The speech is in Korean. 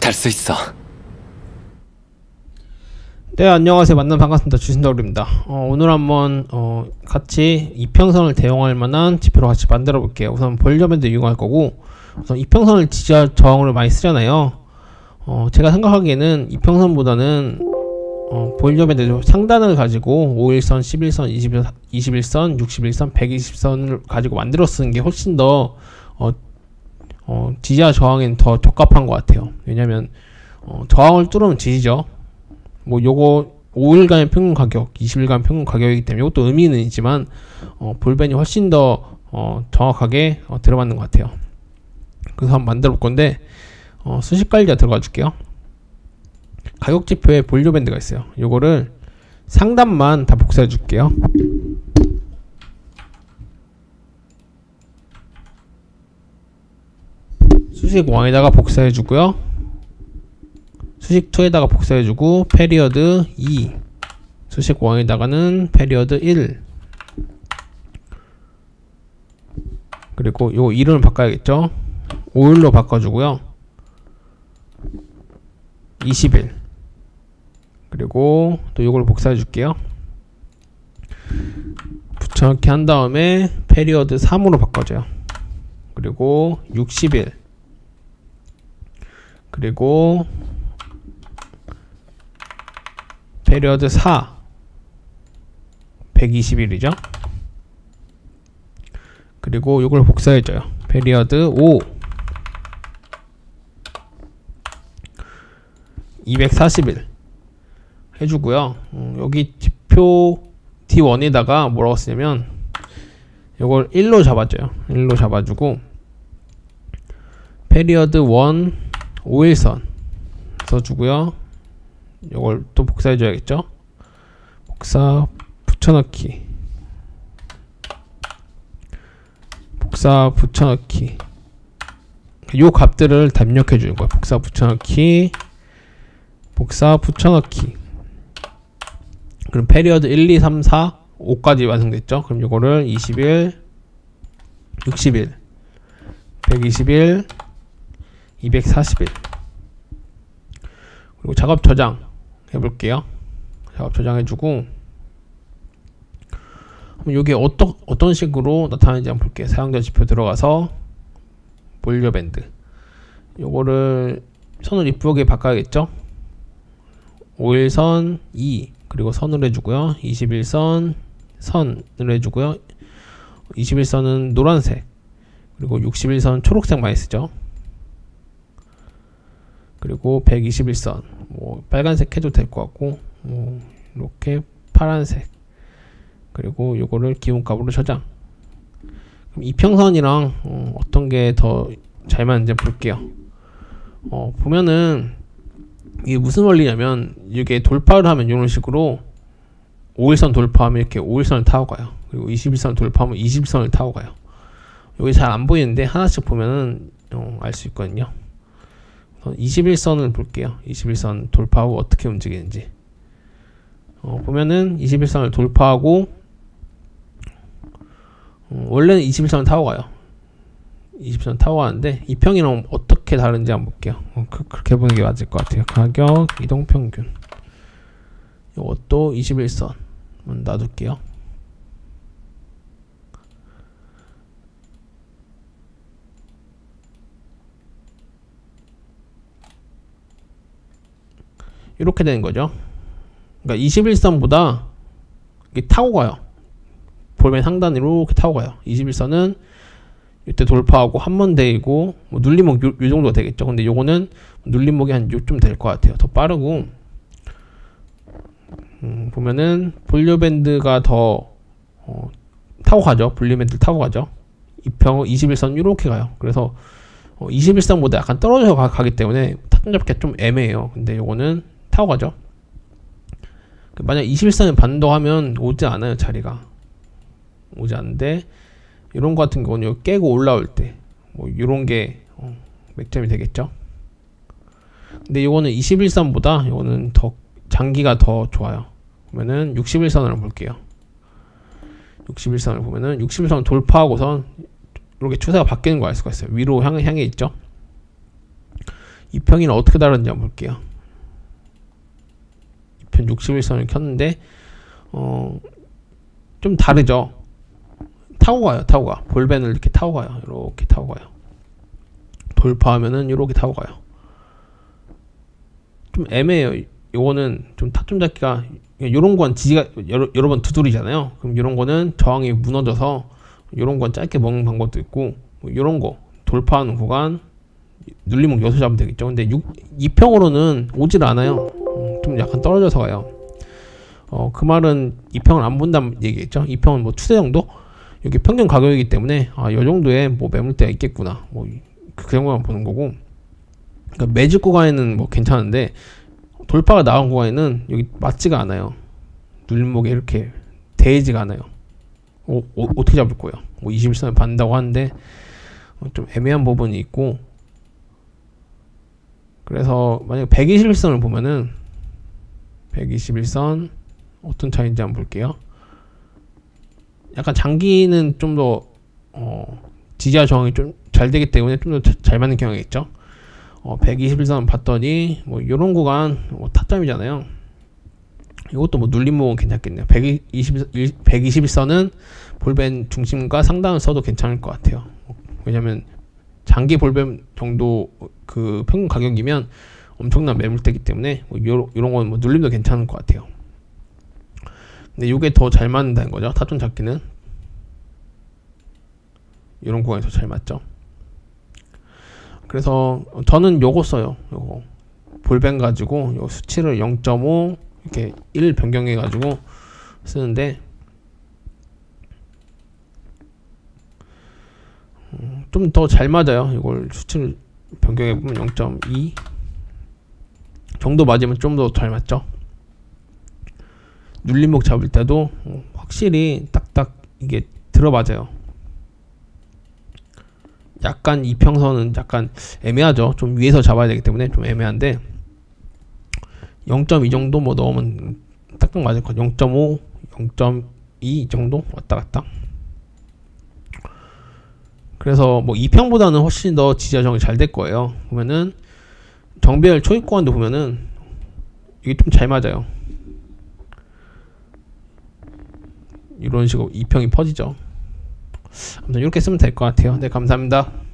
할 수 있어. 네, 안녕하세요. 만나 반갑습니다. 주신덕입니다. 오늘 한번 같이 이평선을 대응할 만한 지표로 같이 만들어 볼게요. 우선 볼륨밴드 이용할 거고, 우선 이평선을 지지할 저항으로 많이 쓰잖아요. 제가 생각하기에는 이평선보다는 볼륨밴드 상단을 가지고 5일선, 11선, 21선, 61선, 120선을 가지고 만들어 쓰는 게 훨씬 더 지지와 저항에는 더 적합한 것 같아요. 왜냐면 저항을 뚫으면 지지죠. 뭐 요거 5일간의 평균 가격, 20일간 평균 가격이기 때문에 이것도 의미는 있지만 볼벤이 훨씬 더 정확하게 들어맞는 것 같아요. 그래서 한번 만들어 볼 건데 수식 관리자 들어가 줄게요. 가격 지표에 볼륨 밴드가 있어요. 요거를 상단만 다 복사해 줄게요. 수식 1에다가 복사해 주고요. 수식 2에다가 복사해 주고 페리어드 2, 수식 1에다가는 페리어드 1, 그리고 요 이름을 바꿔야겠죠. 5일로 바꿔주고요. 20일, 그리고 또 요걸 복사해 줄게요. 붙여넣기 한 다음에 페리어드 3으로 바꿔줘요. 그리고 60일, 그리고 페리어드 4, 120일이죠. 그리고 요걸 복사해줘요. 페리어드 5, 240일 해주고요. 여기 지표 D1에다가 뭐라고 쓰냐면 요걸 1로 잡아줘요. 1로 잡아주고 페리어드 1 5일선 써주고요. 요걸 또 복사해줘야겠죠. 복사 붙여넣기, 복사 붙여넣기, 요 값들을 다 입력해주는 거예요. 복사 붙여넣기, 복사 붙여넣기. 그럼 페리어드 1, 2, 3, 4, 5까지 완성됐죠. 그럼 요거를 20일, 60일, 120일, 240일. 그리고 작업 저장 해볼게요. 작업 저장 해주고, 그럼 요게 어떤 식으로 나타나는지 한번 볼게요. 사용자 지표 들어가서 볼륨 밴드, 요거를 선을 이쁘게 바꿔야겠죠. 5일선 2, 그리고 선을 해주고요. 21선 선을 해주고요. 21선은 노란색, 그리고 61선 초록색 많이 쓰죠. 그리고 121선 뭐 빨간색 해도 될 것 같고, 뭐 이렇게 파란색, 그리고 요거를 기본값으로 저장. 그럼 이평선이랑 어떤 게 더 잘 맞는지 볼게요. 보면은 이게 무슨 원리냐면, 이게 돌파를 하면 이런 식으로 5일선 돌파하면 이렇게 5일선을 타고 가요. 그리고 21선 돌파하면 21선을 타고 가요. 여기 잘 안 보이는데 하나씩 보면은 알 수 있거든요. 21선을 볼게요. 21선 돌파 후 어떻게 움직이는지. 보면은 21선을 돌파하고 원래는 21선을 타고 가요. 20선 타고 가는데 이평이랑 어떻게 다른지 한번 볼게요. 그렇게 보는 게 맞을 것 같아요. 가격 이동평균, 이것도 21선 놔둘게요. 이렇게 되는 거죠. 그러니까 21선보다 이게 타고 가요. 볼륨 상단 이렇게 타고 가요. 21선은 이때 돌파하고 한 번 데이고, 뭐 눌림목 요 정도가 되겠죠. 근데 요거는 눌림목이 한 요쯤 될 것 같아요. 더 빠르고, 보면은 볼륨 밴드가 더 타고 가죠. 볼륨 밴드 타고 가죠. 이평 21선 이렇게 가요. 그래서 21선보다 약간 떨어져 가기 때문에 타점 잡기가 좀 애매해요. 근데 요거는 타고 가죠. 만약 21선에 반도하면 오지 않아요. 자리가 오지 않는데, 이런 거 같은 경우는 깨고 올라올 때 뭐 이런 게 맥점이 되겠죠. 근데 이거는 21선보다 이거는 더 장기가 더 좋아요. 그러면은 61선을 볼게요. 61선을 보면은 61선 돌파하고선 이렇게 추세가 바뀌는 거 알 수가 있어요. 위로 향해 있죠. 2평이는 어떻게 다른지 한번 볼게요. 2편 61선을 켰는데 좀 다르죠. 타고 가요. 타고 가. 볼벤을 이렇게 타고 가요. 이렇게 타고 가요. 돌파하면은 이렇게 타고 가요. 좀 애매해요. 요거는 좀 타점 잡기가, 요런 건 지지가 여러 번 두드리잖아요. 그럼 요런 거는 저항이 무너져서 요런 건 짧게 먹는 방법도 있고, 뭐 요런 거 돌파하는 구간 눌림목 여기서 잡으면 되겠죠. 근데 2평으로는 오질 않아요. 좀 약간 떨어져서 가요. 그 말은 2평을 안 본다는 얘기겠죠. 2평은 뭐 추세 정도? 여기 평균 가격이기 때문에 요 정도에 뭐 매물대가 있겠구나, 뭐 그 정도만 보는 거고, 그러니까 매집 구간에는 뭐 괜찮은데 돌파가 나온 구간에는 여기 맞지가 않아요. 눌림목에 이렇게 대지가 않아요. 어떻게 잡을 거예요? 뭐 21선을 받는다고 하는데 좀 애매한 부분이 있고, 그래서 만약 121선을 보면은 121선 어떤 차이인지 한번 볼게요. 약간 장기는 좀 더 지지와 저항이 좀 잘 되기 때문에 좀 더 잘 맞는 경향이 있죠. 121선 봤더니 뭐 요런 구간 뭐 타점이잖아요. 이것도 뭐 눌림목은 괜찮겠네요. 121선은 볼벤 중심과 상단을 써도 괜찮을 것 같아요. 왜냐면 장기 볼벤 정도 그 평균 가격이면 엄청난 매물대기 때문에 뭐 요런 건 뭐 눌림도 괜찮을 것 같아요. 근데 요게 더 잘 맞는다는 거죠. 타점 잡기는 이런 구간에서 잘 맞죠. 그래서 저는 요거 써요. 요거 볼벤 가지고 요 수치를 0.5 이렇게 1 변경해 가지고 쓰는데 좀 더 잘 맞아요. 이걸 수치를 변경해 보면 0.2 정도 맞으면 좀 더 잘 맞죠. 눌림목 잡을 때도 확실히 딱딱 이게 들어맞아요. 약간 이평선은 약간 애매하죠. 좀 위에서 잡아야 되기 때문에 좀 애매한데 0.2 정도 뭐 넣으면 딱딱 맞을 것 같아요. 0.5, 0.2 정도 왔다 갔다. 그래서 뭐 2평보다는 훨씬 더 지지와 저항이 잘 될 거예요. 보면은 정배열 초입 구간도 보면은 이게 좀 잘 맞아요. 이런 식으로 2평이 퍼지죠. 아무튼 이렇게 쓰면 될 것 같아요. 네, 감사합니다.